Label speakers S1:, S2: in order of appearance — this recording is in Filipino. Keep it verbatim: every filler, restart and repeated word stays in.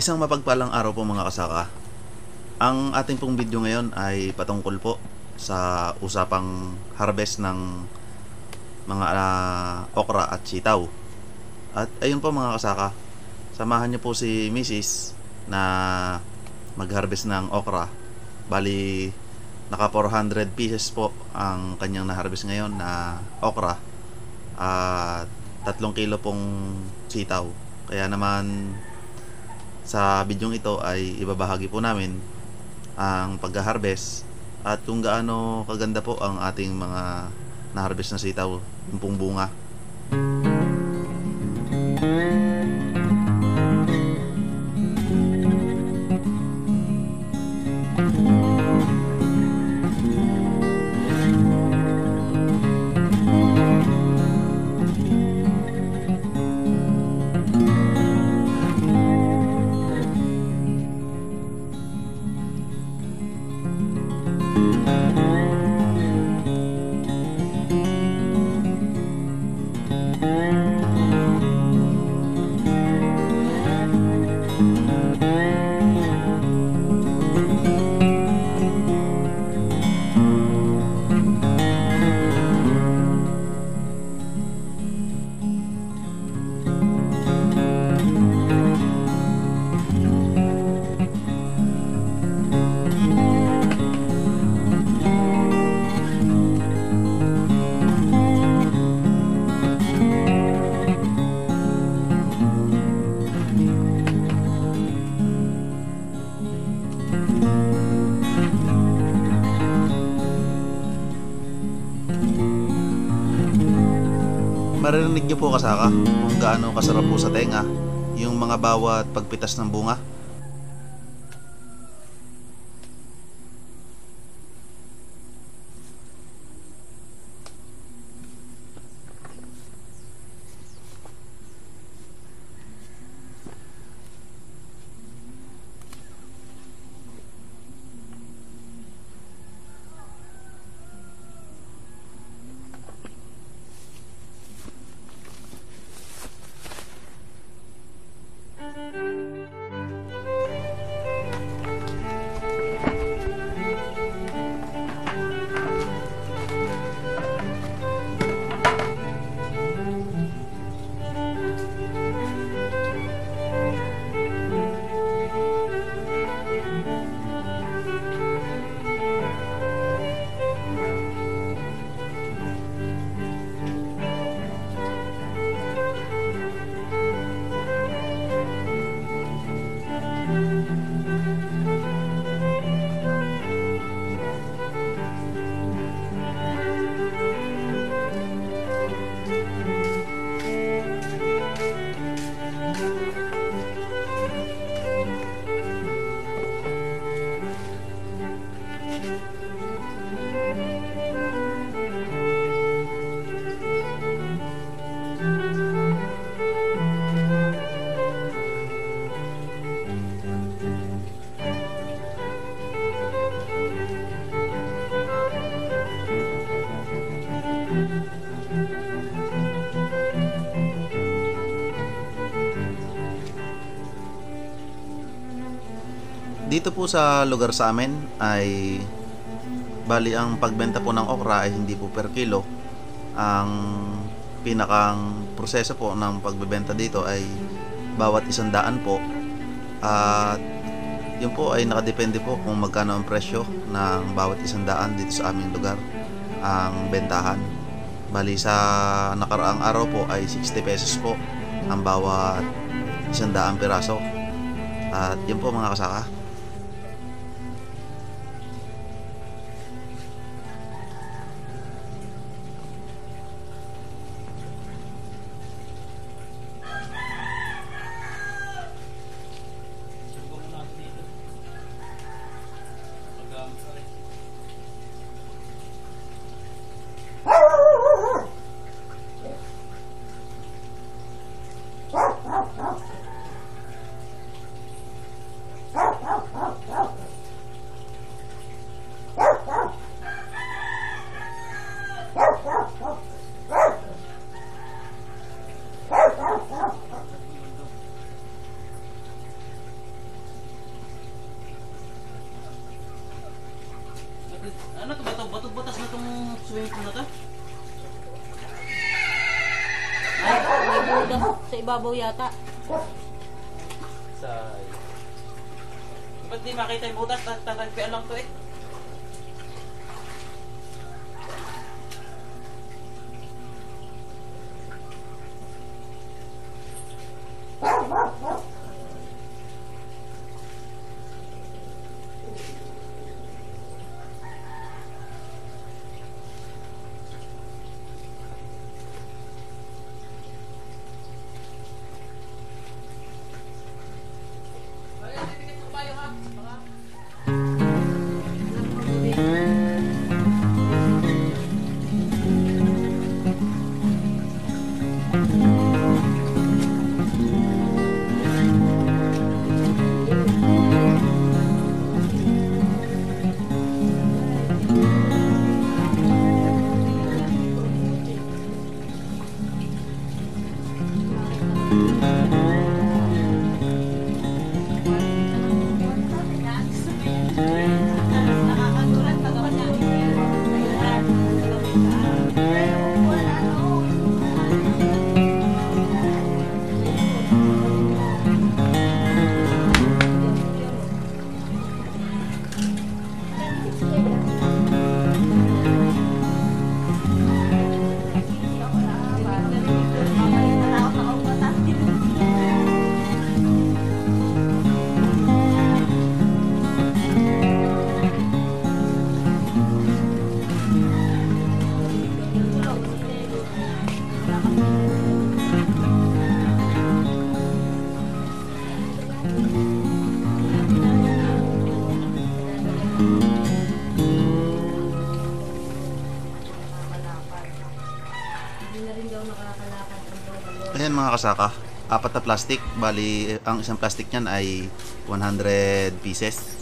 S1: Isang mapagpalang araw po mga kasaka. Ang ating pong video ngayon ay patungkol po sa usapang harvest ng mga uh, okra at sitaw. At ayun po mga kasaka, samahan niyo po si Missus na mag-harvest ng okra. Bali naka four hundred pieces po ang kanyang na-harvest ngayon na okra at tatlong kilo pong sitaw. Kaya naman sa bidyong ito ay ibabahagi po namin ang pag-harvest at kung gaano kaganda po ang ating mga na-harvest na sitaw, yung pong bunga. Maririnig niyo po kasaka kung gaano kasarap po sa tenga yung mga bawat pagpitas ng bunga. Dito po sa lugar sa amin ay bali ang pagbenta po ng okra ay hindi po per kilo. Ang pinakang proseso po ng pagbebenta dito ay bawat isang daan po. At yun po ay nakadepende po kung magkano ang presyo ng bawat isang daan dito sa aming lugar ang bentahan. Bali sa nakaraang araw po ay sixty pesos po ang bawat isang daang piraso. At yun po mga kasaka.
S2: Wow. Ano to ba to? Bato-batas na tong swimming pool na to?
S3: Ay, may budas sa ibabaw yata.
S2: Sa... Ba't di makita yung butas? Tatagpian lang to eh.
S1: Ayan mga kasaka, apat na plastic, bali ang isang plastic niyan ay one hundred pieces.